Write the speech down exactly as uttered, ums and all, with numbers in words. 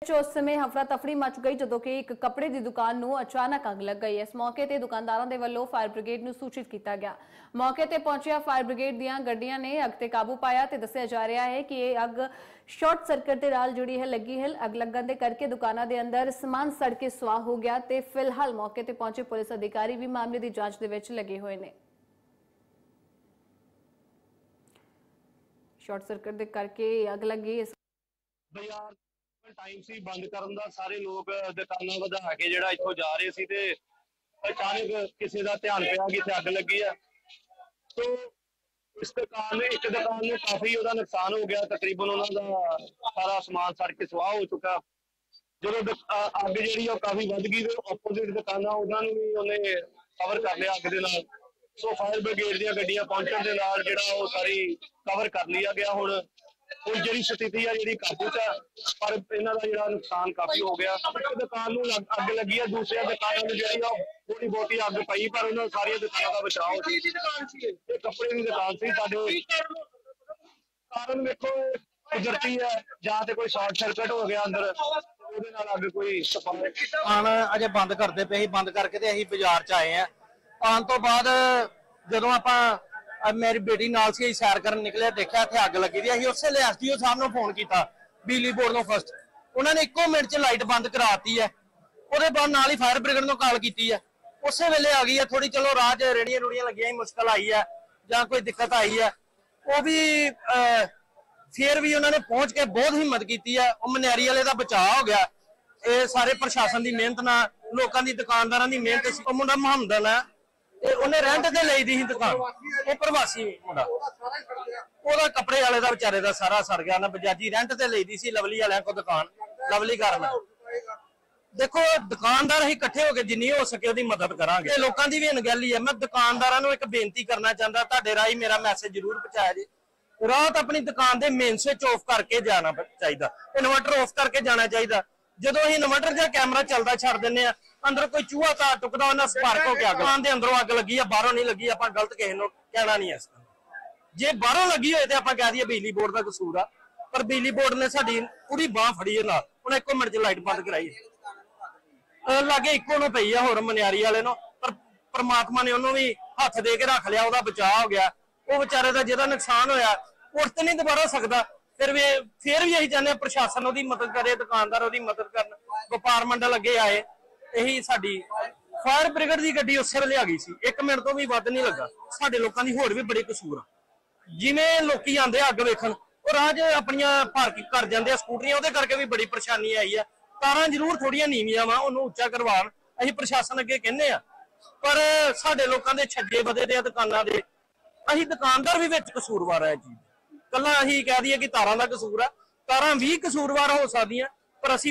उस समय हफरा तफड़ी मच गई जदों कि एक कपड़े की दुकान नूं अचानक अग लग गई। इस मौके ते दुकानदारां दे वल्लों फायर ब्रिगेड नूं सूचित किया गया। मौके ते पहुंचिया फायर ब्रिगेड दीआं गड्डियां ने अग ते काबू पाया ते दस्सिया जा रहा है कि यह अग शॉर्ट सर्किट दे नाल जुड़ी है लगी है। अग लगन दे करके दुकानां दे अंदर समान सड़ के सुआह हो गया ते फिलहाल मौके ते पहुंचे पुलिस अधिकारी भी मामले की जांच दे विच लगे हुए ने। शॉर्ट सर्किट दे करके अग लगी टाइम सी बंद करन दा सारे लोग दुकानां वधा के जिहड़ा इत्थों जा रहे सी ते अचानक किसी का ध्यान पिया कि इत्थे अग लगी है तो इस दुकान में एक दुकान में काफी उहदा नुकसान हो गया। तकरीबन उन्होंने सारा समान सड़ के सुआह हो चुका। जो अग जी काफी वध गई तो ओपोजिट दुकाना उन्होंने भी उन्हें कवर कर लिया अग दे नाल। सो फायर ब्रिगेड दी गड्डियां पहुंचण दे नाल जिहड़ा वो सारी कवर कर लिया गया। हुण ਹੁਣ ਜਿਹੜੀ ਸਥਿਤੀ ਆ ਜਿਹੜੀ ਕਾਬੂ 'ਚ ਆ ਪਰ ਇਹਨਾਂ ਦਾ ਜਿਹੜਾ ਨੁਕਸਾਨ ਕਾਫੀ ਹੋ ਗਿਆ। ਇੱਕ ਦੁਕਾਨ ਨੂੰ ਅੱਗ ਲੱਗੀ ਆ, ਦੂਸਰੀਆਂ ਦੁਕਾਨਾਂ ਨੂੰ ਜਿਹੜੀ ਆ ਥੋੜੀ ਬਹੁਤੀ ਅੱਗ ਪਈ ਪਰ ਉਹਨਾਂ ਸਾਰੀਆਂ ਦੁਕਾਨਾਂ ਦਾ ਬਚਾਅ ਹੋ ਗਿਆ। ਦੁਕਾਨ ਸੀ ਇਹ ਕੱਪੜੇ ਦੀ ਦੁਕਾਨ ਸੀ ਸਾਡੇ। ਕਾਰਨ ਵੇਖੋ ਕੁਦਰਤੀ ਹੈ ਜਾਂ ਤੇ ਕੋਈ ਸ਼ਾਰਟ ਸਰਕਟ ਹੋ ਗਿਆ ਅੰਦਰ ਉਹਦੇ ਨਾਲ ਅੱਗ ਕੋਈ ਸਫਾਈ। ਦੁਕਾਨ ਅਜੇ ਬੰਦ ਕਰਦੇ ਪਏ ਸੀ, ਬੰਦ ਕਰਕੇ ਤੇ ਅਸੀਂ ਬਾਜ਼ਾਰ 'ਚ ਆਏ ਆ। ਆਉਣ ਤੋਂ ਬਾਅਦ ਜਦੋਂ ਆਪਾਂ मेरी बेटी नाल सी सैर करन निकले देखा इत्थे अग लगी दी। असीं उस वेले एस डी ओ साहब नूं फोन किया बिजली बोर्ड नूं फर्स्ट, उन्होंने इक्को मिनट च लाइट बंद कराती है। उसदे बाद नाल ही फायर ब्रिगेड नूं कॉल की है, उस वेले आ गई है। थोड़ी चलो राह च रेहड़ियां रूड़ियां लगियां मुश्किल आई है जां कोई दिक्कत आई है, वो भी फिर भी उन्होंने पहुंच के बहुत हिम्मत की है। मनियारी वाले का बचाव हो गया। ये सारे प्रशासन की मेहनत नाल, लोगों की दुकानदारां की मेहनत सी। मुंडा मुहम्मदन है ਉਹਨੇ ਰੈਂਟ ਤੇ ਲਈ ਦੀ ਸੀ ਦੁਕਾਨ, ਉਹ ਪ੍ਰਵਾਸੀ ਮੁੰਡਾ, ਉਹਦਾ ਕੱਪੜੇ ਵਾਲੇ ਦਾ ਵਿਚਾਰੇ ਦਾ ਸਾਰਾ ਸੜ ਗਿਆ ਨਾ। ਬਜਾਜੀ ਰੈਂਟ ਤੇ ਲਈ ਦੀ ਸੀ ਲਵਲੀ ਵਾਲਿਆਂ ਕੋ ਦੁਕਾਨ, ਲਵਲੀ ਕਰਨ। ਦੇਖੋ ਦੁਕਾਨਦਾਰ ਅਸੀਂ ਇਕੱਠੇ ਹੋ ਕੇ ਜਿੰਨੀ ਹੋ ਸਕੇ ਉਹਦੀ ਮਦਦ ਕਰਾਂਗੇ। ਇਹ ਲੋਕਾਂ ਦੀ ਵੀ ਅਣਗਹਿਲੀ ਹੈ। ਮੈਂ ਦੁਕਾਨਦਾਰਾਂ ਨੂੰ ਇੱਕ ਬੇਨਤੀ ਕਰਨਾ ਚਾਹੁੰਦਾ, ਤੁਹਾਡੇ ਰਾਹੀਂ ਮੇਰਾ ਮੈਸੇਜ ਜ਼ਰੂਰ ਪਹੁੰਚਾਇਆ ਜੀ। ਰਾਤ ਆਪਣੀ ਦੁਕਾਨ ਦੇ ਮੇਨ ਸਵਿਚ ਆਫ ਕਰਕੇ ਜਾਣਾ ਚਾਹੀਦਾ, ਇਨਵਰਟਰ ਆਫ ਕਰਕੇ ਜਾਣਾ ਚਾਹੀਦਾ। ਜਦੋਂ ਅਸੀਂ ਇਨਵਰਟਰ ਜਾਂ ਕੈਮਰਾ ਚੱਲਦਾ ਛੱਡ ਦਿੰਦੇ ਆ, अंदर कोई चूहा तार टुकदा ਉਹਨਾਂ ਸਪਾਰਕ ਹੋ ਗਿਆ। ਦੁਕਾਨ ਦੇ ਅੰਦਰੋਂ ਅੱਗ ਲੱਗੀ ਆ, ਬਾਹਰੋਂ ਨਹੀਂ ਲੱਗੀ। ਆਪਾਂ ਗਲਤ ਕਿਸੇ ਨੂੰ ਕਹਿਣਾ ਨਹੀਂ ਇਸ ਤਰ੍ਹਾਂ। ਜੇ ਬਾਹਰੋਂ ਲੱਗੀ ਹੋਏ ਤੇ ਆਪਾਂ ਕਹਿ ਦਈਏ ਬਿਜਲੀ ਬੋਰਡ ਦਾ ਕਸੂਰ ਆ, ਪਰ ਬਿਜਲੀ ਬੋਰਡ ਨੇ ਸਾਡੀ ਪੂਰੀ ਬਾਹ ਫੜੀ ਹੈ ਨਾਲ। ਉਹਨੇ ਇੱਕੋ ਮਿੰਟ 'ਚ ਲਾਈਟ ਬੰਦ ਕਰਾਈ। ਲਾਗੇ ਇੱਕੋ ਨੂੰ ਪਈ ਆ ਹੋਰ ਮਨਿਆਰੀ ਵਾਲੇ ਨੂੰ, ਪਰ ਪਰਮਾਤਮਾ ਨੇ ਉਹਨੂੰ ਵੀ ਹੱਥ ਦੇ ਕੇ ਰੱਖ ਲਿਆ, ਉਹਦਾ ਬਚਾਅ ਹੋ ਗਿਆ। ਉਹ ਵਿਚਾਰੇ ਦਾ ਜਿਹਦਾ ਨੁਕਸਾਨ ਹੋਇਆ ਉੱਠ ਤੇ ਨਹੀਂ ਦੁਬਾਰਾ ਸਕਦਾ। ਫਿਰ ਵੀ ਫਿਰ ਵੀ ਅਸੀਂ ਚਾਹੁੰਦੇ ਪ੍ਰਸ਼ਾਸਨ ਉਹਦੀ ਮਦਦ ਕਰੇ, ਦੁਕਾਨਦਾਰ ਉਹਦੀ ਮਦਦ ਕਰਨ, ਵਪਾਰ ਮੰਡਲ ਅੱਗੇ ਆਏ। ਇਹੀ ਸਾਡੀ फायर ब्रिगेड की गड्डी उस वेले आ गई सी, एक मिनट तो भी वध नहीं लगा। साडे लोकां दी होर भी बड़े कसूर आ, जिवें लोकी आंदे अग वेखण और राह च अपणियां पार्किंग कर जांदे आ स्कूटरियां, ओहदे करके भी बड़ी परेशानी आई है। तारां जरूर थोड़ियां नीवियां वा, उहनूं उच्चा करवाउण असीं प्रशासन अगे कहने आ, पर साडे लोकां दे छज्जे बदे दे दुकानां दे असीं दुकानदार भी विच कसूरवार है जी। कल्ला असीं कह दईए कि तारां दा कसूर आ, तारां भी कसूरवार हो सकदियां, पर असीं